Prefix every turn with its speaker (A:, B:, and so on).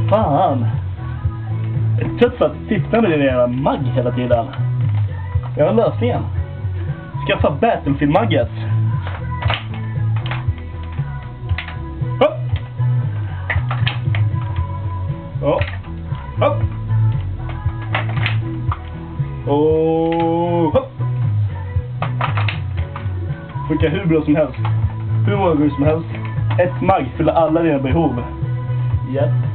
A: Fan. Jag är trött för att sitta med din jävla magg hela tiden. Jag har lösningen. Skaffa Battlefield-magget. Hopp! Hopp! Hopp! Och hopp! Funkar hur bra som helst. Hur många gånger som helst. Ett magg fyller alla dina behov. Japp.